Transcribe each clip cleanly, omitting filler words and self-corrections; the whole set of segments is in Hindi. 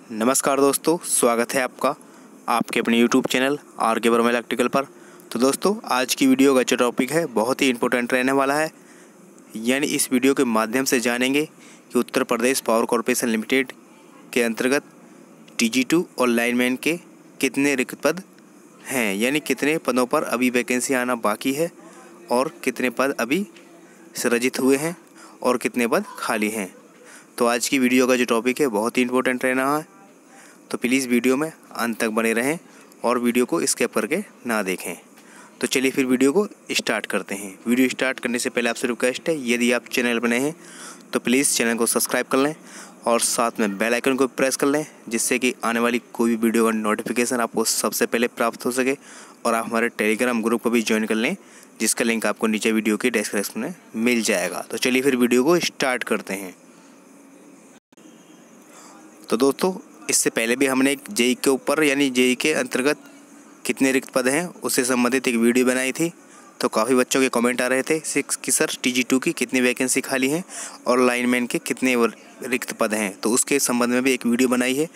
नमस्कार दोस्तों, स्वागत है आपका आपके अपने YouTube चैनल आर के वर्मा इलेक्ट्रिकल पर। तो दोस्तों, आज की वीडियो का जो टॉपिक है बहुत ही इंपॉर्टेंट रहने वाला है। यानी इस वीडियो के माध्यम से जानेंगे कि Uttar Pradesh power corporation limited के अंतर्गत TG2 और लाइनमैन के कितने रिक्त पद हैं, यानी कितने पदों पर अभी वैकेंसी आना बाकी है और कितने पद अभी सृजित हुए हैं और कितने पद खाली हैं। तो आज की वीडियो का जो टॉपिक है बहुत ही इंपॉर्टेंट रहना है, तो प्लीज़ वीडियो में अंत तक बने रहें और वीडियो को स्किप करके ना देखें। तो चलिए फिर वीडियो को स्टार्ट करते हैं। वीडियो स्टार्ट करने से पहले आपसे रिक्वेस्ट है, यदि आप चैनल पर नए हैं तो प्लीज़ चैनल को सब्सक्राइब कर लें और साथ में बेल आइकन को प्रेस कर लें, जिससे कि आने वाली कोई भी वीडियो का नोटिफिकेशन आपको सबसे पहले प्राप्त हो सके। और आप हमारे टेलीग्राम ग्रुप को भी ज्वाइन कर लें, जिसका लिंक आपको नीचे वीडियो के डिस्क्रिप्शन में मिल जाएगा। तो चलिए फिर वीडियो को स्टार्ट करते हैं। तो दोस्तों, इससे पहले भी हमने एक जेई के ऊपर यानी जेई के अंतर्गत कितने रिक्त पद हैं उससे संबंधित एक वीडियो बनाई थी। तो काफ़ी बच्चों के कमेंट आ रहे थे कि सर TG2 की कितनी वैकेंसी खाली हैं और लाइनमैन के कितने रिक्त पद हैं, तो उसके संबंध में भी एक वीडियो बनाई है।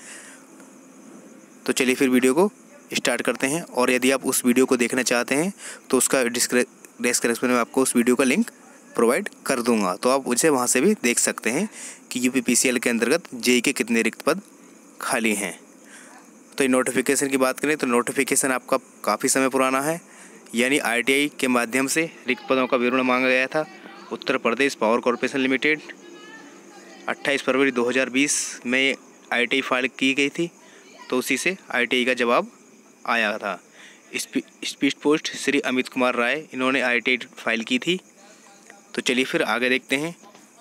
तो चलिए फिर वीडियो को स्टार्ट करते हैं। और यदि आप उस वीडियो को देखना चाहते हैं तो उसका डिस्क्रिप्शन में आपको उस वीडियो का लिंक प्रोवाइड कर दूंगा, तो आप उसे वहाँ से भी देख सकते हैं कि UPPCL के अंतर्गत जेई के कितने रिक्त पद खाली हैं। तो नोटिफिकेशन की बात करें तो नोटिफिकेशन आपका काफ़ी समय पुराना है, यानी ITI के माध्यम से रिक्त पदों का विवरण मांगा गया था। Uttar Pradesh power corporation limited 28 फरवरी 2020 में ITI फाइल की गई थी, तो उसी से ITI का जवाब आया था। स्पीड पोस्ट श्री अमित कुमार राय, इन्होंने ITI फाइल की थी। तो चलिए फिर आगे देखते हैं।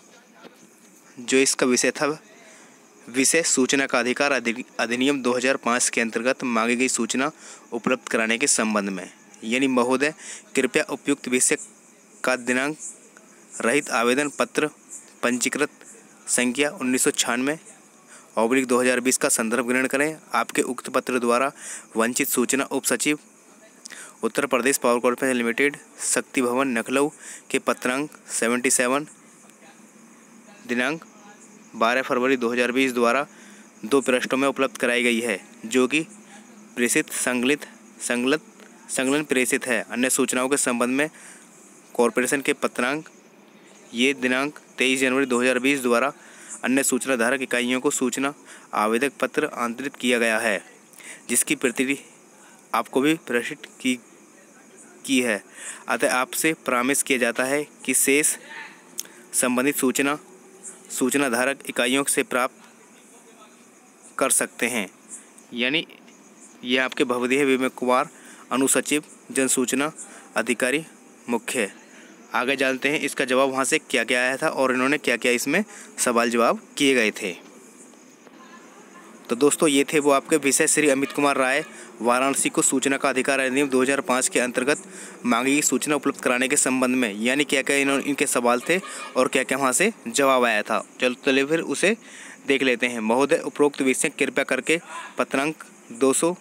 जो इसका विषय था, विषय सूचना का अधिकार अधिनियम 2005 के अंतर्गत मांगी गई सूचना उपलब्ध कराने के संबंध में। यानी महोदय, कृपया उपयुक्त विषय का दिनांक रहित आवेदन पत्र पंजीकृत संख्या 1996/2020 का संदर्भ ग्रहण करें। आपके उक्त पत्र द्वारा वंचित सूचना उप सचिव Uttar Pradesh power corporation limited, Shakti Bhawan, Lucknow के पत्रांक 77 दिनांक 12 फरवरी 2020 द्वारा 2 पृष्ठों में उपलब्ध कराई गई है, जो कि प्रेषित संकलन प्रेषित है। अन्य सूचनाओं के संबंध में कॉरपोरेशन के पत्रांक ये दिनांक 23 जनवरी 2020 द्वारा अन्य सूचना धारक इकाइयों को सूचना आवेदक पत्र आंतरित किया गया है, जिसकी प्रति आपको भी प्रेषित की है। अतः आपसे परामर्श किया जाता है कि शेष संबंधित सूचना धारक इकाइयों से प्राप्त कर सकते हैं। यानी ये आपके भवदेह विवेक कुमार, अनुसचिव जनसूचना अधिकारी मुख्य। आगे जानते हैं इसका जवाब वहाँ से क्या क्या आया था और इन्होंने क्या क्या इसमें सवाल जवाब किए गए थे। तो दोस्तों, ये थे वो आपके विषय श्री अमित कुमार राय, वाराणसी को सूचना का अधिकार अधिनियम 2005 के अंतर्गत मांगी गई सूचना उपलब्ध कराने के संबंध में। यानी क्या क्या इनके सवाल थे और क्या क्या वहाँ से जवाब आया था। चलिए फिर उसे देख लेते हैं। महोदय, उपरोक्त विषय कृपया करके पत्रांक 200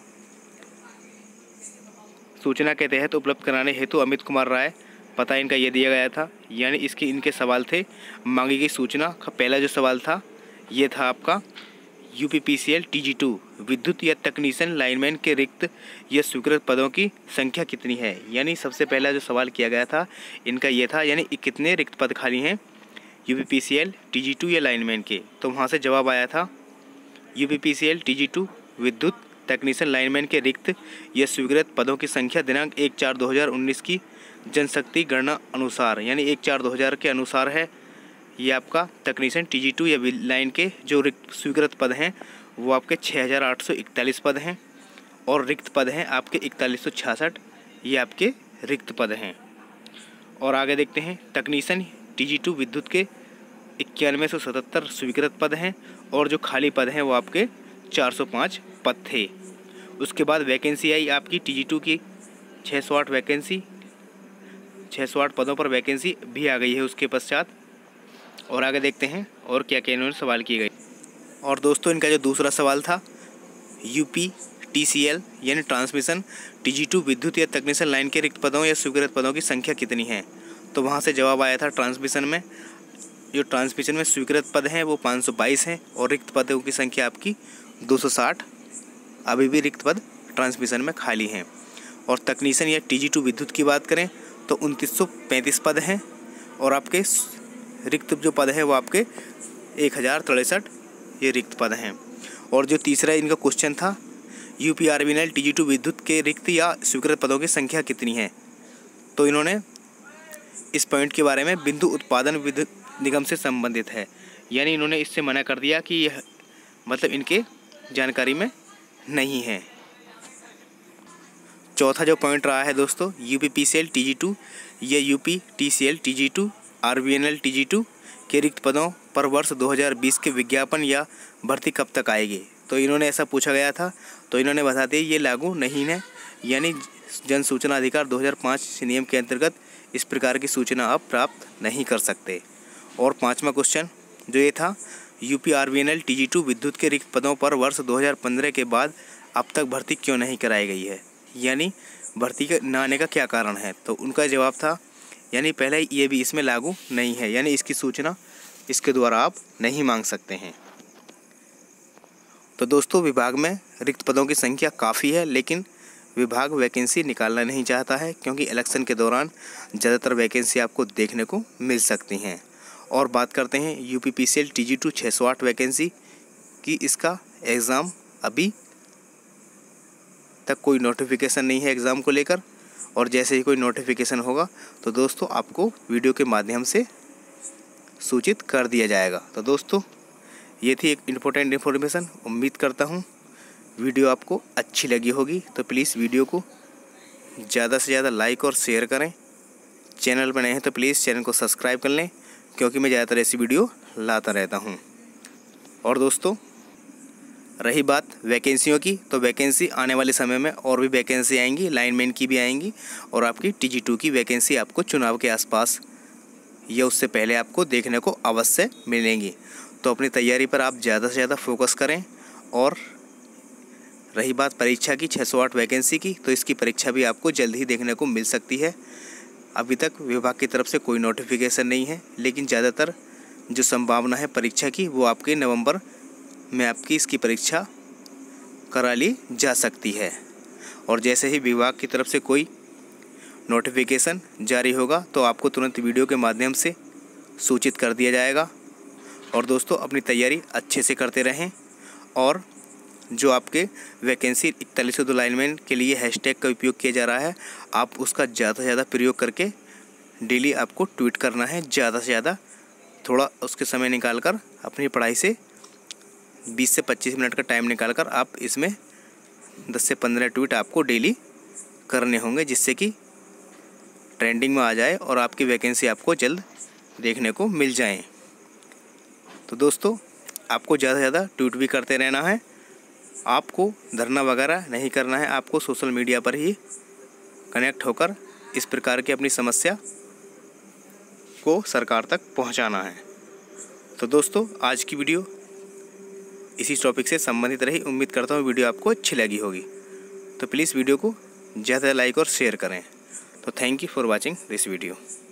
सूचना के तहत उपलब्ध कराने हेतु अमित कुमार राय, पता इनका ये दिया गया था। यानी इनके सवाल थे मांगी गई सूचना का पहला जो सवाल था ये था आपका UPPCL TG2 विद्युत या तकनीशियन लाइनमैन के रिक्त या स्वीकृत पदों की संख्या कितनी है। यानी सबसे पहला जो सवाल किया गया था इनका ये था, यानी कितने रिक्त पद खाली हैं UPPCL TG2 या लाइनमैन के। तो वहाँ से जवाब आया था UPPCL TG2 विद्युत तकनीशियन लाइनमैन के रिक्त या स्वीकृत पदों की संख्या दिनांक 1/4/2019 की जनशक्ति गणना अनुसार, यानी 1/4/2000 के अनुसार है। ये आपका तकनीशियन TG2 या लाइन के जो रिक्त स्वीकृत पद हैं वो आपके 6841 पद हैं और रिक्त पद हैं आपके 4166। ये आपके रिक्त पद हैं। और आगे देखते हैं, तकनीशियन TG2 विद्युत के 9177 स्वीकृत पद हैं और जो खाली पद हैं वो आपके 405 पद थे। उसके बाद वैकेंसी आई आपकी TG2 की 608 वैकेंसी, 608 पदों पर वैकेंसी भी आ गई है उसके पश्चात। और आगे देखते हैं और क्या क्या इन्होंने सवाल किए गए। और दोस्तों, इनका जो दूसरा सवाल था UPTCL यानी ट्रांसमिशन TG2 विद्युत या तकनीशियन लाइन के रिक्त पदों या स्वीकृत पदों की संख्या कितनी है। तो वहाँ से जवाब आया था ट्रांसमिशन में जो स्वीकृत पद हैं वो 522 हैं और रिक्त पदों की संख्या आपकी 260 अभी भी रिक्त पद ट्रांसमिशन में खाली हैं। और तकनीशियन या TG2 विद्युत की बात करें तो 2935 पद हैं और आपके रिक्त जो पद हैं वो आपके 1063 ये रिक्त पद हैं। और जो तीसरा इनका क्वेश्चन था UPRVNL TG2 विद्युत के रिक्त या स्वीकृत पदों की संख्या कितनी है, तो इन्होंने इस पॉइंट के बारे में बिंदु उत्पादन विद्युत निगम से संबंधित है, यानी इन्होंने इससे मना कर दिया कि यह मतलब इनके जानकारी में नहीं है। चौथा जो पॉइंट रहा है दोस्तों UPPCL TG2 या UPTCL TG2 RVNL TG2 के रिक्त पदों पर वर्ष 2020 के विज्ञापन या भर्ती कब तक आएगी, तो इन्होंने ऐसा पूछा गया था, तो इन्होंने बता दिया ये लागू नहीं है, यानी जन सूचना अधिकार 2005 नियम के अंतर्गत इस प्रकार की सूचना आप प्राप्त नहीं कर सकते। और पांचवा क्वेश्चन जो ये था UPRVNL TG2 विद्युत के रिक्त पदों पर वर्ष 2015 के बाद अब तक भर्ती क्यों नहीं कराई गई है, यानी भर्ती के न आने का क्या कारण है, तो उनका जवाब था यानी पहले ये भी इसमें लागू नहीं है, यानी इसकी सूचना इसके द्वारा आप नहीं मांग सकते हैं। तो दोस्तों विभाग में रिक्त पदों की संख्या काफ़ी है, लेकिन विभाग वैकेंसी निकालना नहीं चाहता है क्योंकि इलेक्शन के दौरान ज़्यादातर वैकेंसी आपको देखने को मिल सकती हैं। और बात करते हैं UPPCL TG2 608 वैकेंसी की, इसका एग्ज़ाम अभी तक कोई नोटिफिकेशन नहीं है एग्ज़ाम को लेकर, और जैसे ही कोई नोटिफिकेशन होगा तो दोस्तों आपको वीडियो के माध्यम से सूचित कर दिया जाएगा। तो दोस्तों ये थी एक इम्पोर्टेंट इन्फॉर्मेशन। उम्मीद करता हूँ वीडियो आपको अच्छी लगी होगी, तो प्लीज़ वीडियो को ज़्यादा से ज़्यादा लाइक और शेयर करें। चैनल पर नए हैं तो प्लीज़ चैनल को सब्सक्राइब कर लें, क्योंकि मैं ज़्यादातर ऐसी वीडियो लाता रहता हूँ। और दोस्तों रही बात वैकेंसियों की, तो वैकेंसी आने वाले समय में और भी वैकेंसी आएंगी, लाइनमैन की भी आएंगी और आपकी TG2 की वैकेंसी आपको चुनाव के आसपास या उससे पहले आपको देखने को अवश्य मिलेंगी। तो अपनी तैयारी पर आप ज़्यादा से ज़्यादा फोकस करें। और रही बात परीक्षा की 608 वैकेंसी की, तो इसकी परीक्षा भी आपको जल्द ही देखने को मिल सकती है। अभी तक विभाग की तरफ से कोई नोटिफिकेशन नहीं है, लेकिन ज़्यादातर जो संभावना है परीक्षा की वो आपके नवंबर में आपकी इसकी परीक्षा करा ली जा सकती है। और जैसे ही विभाग की तरफ से कोई नोटिफिकेशन जारी होगा तो आपको तुरंत वीडियो के माध्यम से सूचित कर दिया जाएगा। और दोस्तों अपनी तैयारी अच्छे से करते रहें। और जो आपके वैकेंसी 4102 लाइनमैन के लिए हैशटैग का उपयोग किया जा रहा है, आप उसका ज़्यादा से ज़्यादा प्रयोग करके डेली आपको ट्वीट करना है, ज़्यादा से ज़्यादा थोड़ा उसके समय निकाल कर अपनी पढ़ाई से 20 से 25 मिनट का टाइम निकाल कर आप इसमें 10 से 15 ट्वीट आपको डेली करने होंगे, जिससे कि ट्रेंडिंग में आ जाए और आपकी वैकेंसी आपको जल्द देखने को मिल जाए। तो दोस्तों आपको ज़्यादा से ज़्यादा ट्वीट भी करते रहना है, आपको धरना वगैरह नहीं करना है, आपको सोशल मीडिया पर ही कनेक्ट होकर इस प्रकार की अपनी समस्या को सरकार तक पहुंचाना है। तो दोस्तों आज की वीडियो इसी टॉपिक से संबंधित रही। उम्मीद करता हूँ वीडियो आपको अच्छी लगी होगी, तो प्लीज़ वीडियो को ज़्यादा लाइक और शेयर करें। तो thank you for watching this video.